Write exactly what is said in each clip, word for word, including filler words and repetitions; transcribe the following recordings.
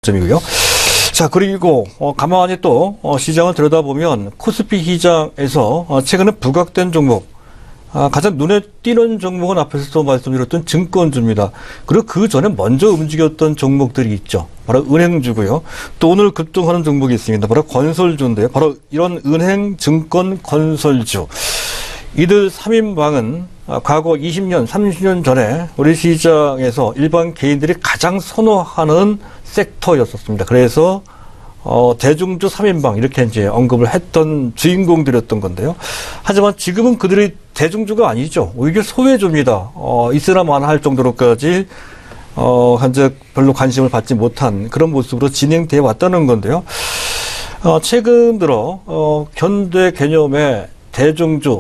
점이고요. 자, 그리고 어, 가만히 또 어, 시장을 들여다보면 코스피 시장에서 어, 최근에 부각된 종목, 아, 가장 눈에 띄는 종목은 앞에서도 말씀드렸던 증권주입니다. 그리고 그 전에 먼저 움직였던 종목들이 있죠. 바로 은행주고요. 또 오늘 급등하는 종목이 있습니다. 바로 건설주인데요. 바로 이런 은행, 증권, 건설주. 이들 삼 인방은 과거 이십 년, 삼십 년 전에 우리 시장에서 일반 개인들이 가장 선호하는 섹터였었습니다. 그래서 어, 대중주 삼 인방 이렇게 이제 언급을 했던 주인공들이었던 건데요. 하지만 지금은 그들이 대중주가 아니죠. 오히려 소외주입니다. 어, 있으나 마나 할 정도로까지 어, 현재 별로 관심을 받지 못한 그런 모습으로 진행되어 왔다는 건데요. 어, 최근 들어 어, 현대 개념의 대중주,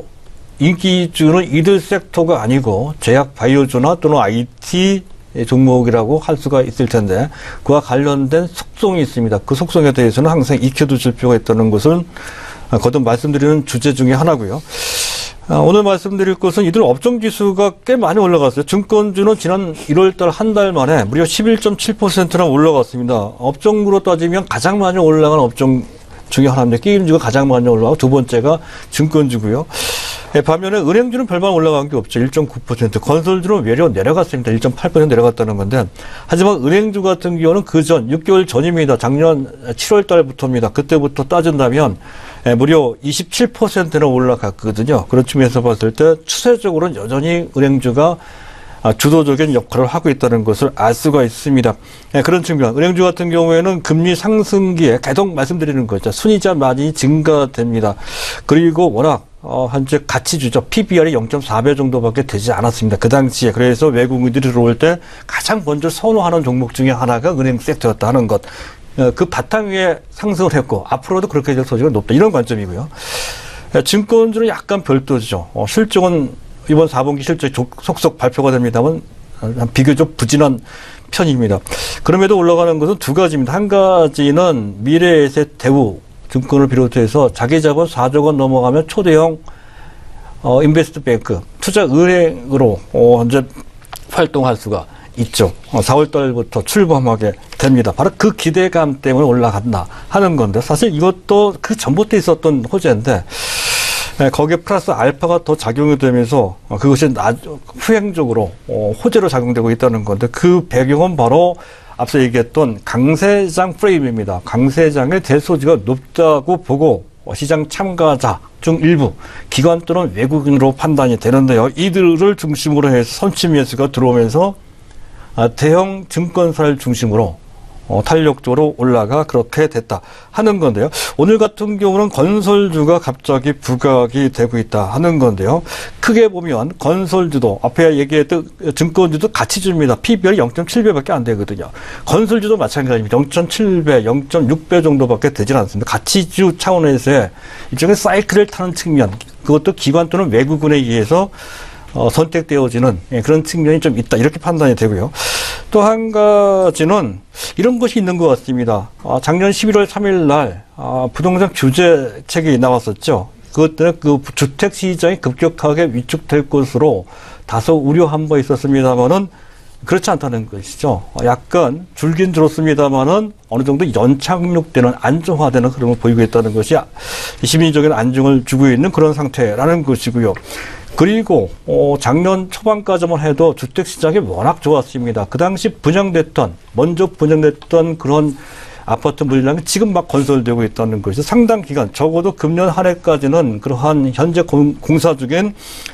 인기주는 이들 섹터가 아니고 제약 바이오주나 또는 아이티 종목이라고 할 수가 있을 텐데 그와 관련된 속성이 있습니다. 그 속성에 대해서는 항상 익혀두실 필요가 있다는 것을 거듭 말씀드리는 주제 중에 하나고요. 오늘 말씀드릴 것은 이들 업종지수가 꽤 많이 올라갔어요. 증권주는 지난 일월달 한 달 만에 무려 십일 점 칠 퍼센트나 올라갔습니다. 업종으로 따지면 가장 많이 올라간 업종 중에 하나입니다. 게임주가 가장 많이 올라가고 두 번째가 증권주고요. 예, 반면에 은행주는 별반 올라간 게 없죠. 일 점 구 퍼센트. 건설주는 외려 내려갔습니다. 일 점 팔 퍼센트 내려갔다는 건데 하지만 은행주 같은 경우는 그전 육 개월 전입니다. 작년 칠월 달부터입니다. 그때부터 따진다면 예, 무려 이십칠 퍼센트나 올라갔거든요. 그런 측면에서 봤을 때 추세적으로는 여전히 은행주가 주도적인 역할을 하고 있다는 것을 알 수가 있습니다. 네, 그런 측면, 은행주 같은 경우에는 금리 상승기에 계속 말씀드리는 거죠. 순이자 많이 증가됩니다. 그리고 워낙 어, 현재 가치주죠. 피비알이 영 점 사 배 정도밖에 되지 않았습니다. 그 당시에. 그래서 외국인들이 들어올 때 가장 먼저 선호하는 종목 중에 하나가 은행 섹터였다 하는 것. 어, 그 바탕 위에 상승을 했고 앞으로도 그렇게 될 소지가 높다. 이런 관점이고요. 네, 증권주는 약간 별도죠. 어, 실적은 이번 사 분기 실적 속속 발표가 됩니다만 비교적 부진한 편입니다. 그럼에도 올라가는 것은 두 가지입니다. 한 가지는 미래에셋 대우 증권을 비롯해서 자기 자본 사조 원 넘어가면 초대형 어, 인베스트 뱅크, 투자 은행으로 어, 현재 활동할 수가 있죠. 어, 사월 달부터 출범하게 됩니다. 바로 그 기대감 때문에 올라간다 하는 건데 사실 이것도 그 전부터 있었던 호재인데 네, 거기에 플러스 알파가 더 작용이 되면서 그것이 나중, 후행적으로 어, 호재로 작용되고 있다는 건데 그 배경은 바로 앞서 얘기했던 강세장 프레임입니다. 강세장의 대소지가 높다고 보고 시장 참가자 중 일부 기관 또는 외국인으로 판단이 되는데요. 이들을 중심으로 해서 선취 매수가 들어오면서 대형 증권사를 중심으로 어, 탄력적으로 올라가 그렇게 됐다 하는 건데요. 오늘 같은 경우는 건설주가 갑자기 부각이 되고 있다 하는 건데요. 크게 보면 건설주도 앞에 얘기했던 증권주도 가치주입니다. 피비알이 영 점 칠 배밖에 안 되거든요. 건설주도 마찬가지입니다. 영 점 칠 배, 영 점 육 배 정도밖에 되질 않습니다. 가치주 차원에서의 일종의 사이클을 타는 측면, 그것도 기관 또는 외국인에 의해서 어, 선택되어지는 예, 그런 측면이 좀 있다 이렇게 판단이 되고요. 또 한 가지는 이런 것이 있는 것 같습니다. 아, 작년 십일월 삼일 날 아, 부동산 규제책이 나왔었죠. 그것 때문에 그 주택 시장이 급격하게 위축될 것으로 다소 우려한 바 있었습니다만은 그렇지 않다는 것이죠. 약간 줄긴 줄었습니다만은 어느 정도 연착륙되는 안정화되는 흐름을 보이고 있다는 것이 심리적인 안정을 주고 있는 그런 상태라는 것이고요. 그리고 어, 작년 초반까지만 해도 주택시장이 워낙 좋았습니다. 그 당시 분양됐던 먼저 분양됐던 그런 아파트 물량이 지금 막 건설되고 있다는 것이 상당 기간 적어도 금년 한 해까지는 그러한 현재 공, 공사 중인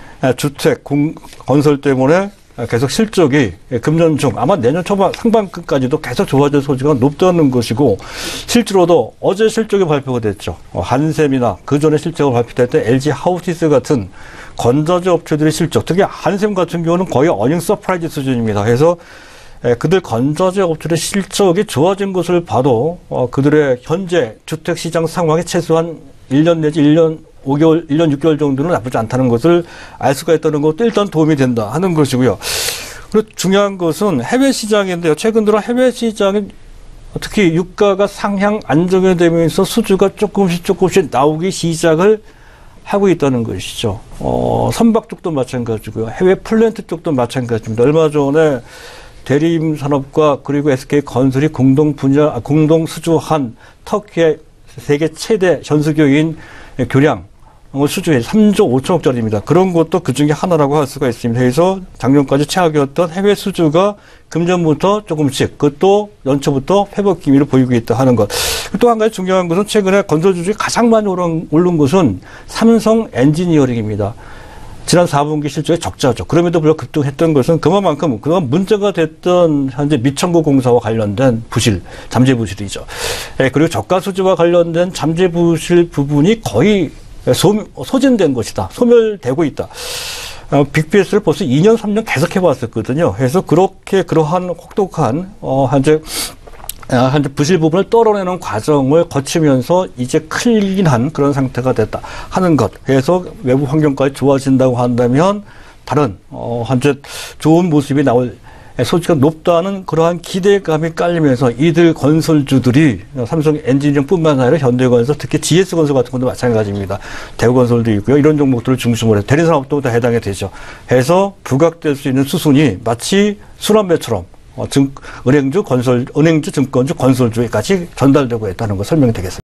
주택 공, 건설 때문에 계속 실적이 금년 중 아마 내년 초반 상반기까지도 계속 좋아질 소지가 높다는 것이고 실제로도 어제 실적이 발표가 됐죠. 한샘이나 그 전에 실적을 발표될 때 엘지 하우시스 같은 건설제 업체들의 실적, 특히 한샘 같은 경우는 거의 어닝 서프라이즈 수준입니다. 그래서 그들 건설제 업체의 실적이 좋아진 것을 봐도 그들의 현재 주택시장 상황이 최소한 일 년 내지 일 년 오 개월, 일 년 육 개월 정도는 나쁘지 않다는 것을 알 수가 있다는 것도 일단 도움이 된다 하는 것이고요. 그리고 중요한 것은 해외 시장인데요. 최근 들어 해외 시장은 특히 유가가 상향 안정이 되면서 수주가 조금씩 조금씩 나오기 시작을 하고 있다는 것이죠. 어, 선박 쪽도 마찬가지고요. 해외 플랜트 쪽도 마찬가지입니다. 얼마 전에 대림산업과 그리고 에스케이건설이 공동 분야, 공동 수주한 터키의 세계 최대 현수교인 교량 수주에 삼조 오천억짜리입니다. 그런 것도 그 중에 하나라고 할 수가 있습니다. 그래서 작년까지 최악이었던 해외 수주가 금년부터 조금씩, 그것도 연초부터 회복 기미를 보이고 있다 하는 것. 또 한 가지 중요한 것은 최근에 건설주 중에 가장 많이 오른, 오른 것은 삼성 엔지니어링입니다. 지난 사 분기 실적이 적자죠. 그럼에도 불구하고 급등했던 것은 그만큼 그동안 문제가 됐던 현재 미천고 공사와 관련된 부실, 잠재 부실이죠. 예, 그리고 저가 수주와 관련된 잠재 부실 부분이 거의 소, 소진된 것이다. 소멸되고 있다. 어, 빅피에스를 벌써 이 년, 삼 년 계속 해왔었거든요. 그래서 그렇게 그러한 혹독한 어, 현재 현재 부실 부분을 떨어내는 과정을 거치면서 이제 클린한 그런 상태가 됐다 하는 것. 그래서 외부 환경까지 좋아진다고 한다면 다른 어, 현재 좋은 모습이 나올 소지가 높다는 그러한 기대감이 깔리면서 이들 건설주들이 삼성 엔지니어뿐만 아니라 현대건설, 특히 지에스건설 같은 것도 마찬가지입니다. 대우건설도 있고요. 이런 종목들을 중심으로 해서 대리산업도 다 해당이 되죠. 해서 부각될 수 있는 수순이 마치 순환매처럼 어, 증, 은행주, 건설, 은행주, 증권주, 건설주에까지 전달되고 있다는 거 설명이 되겠습니다.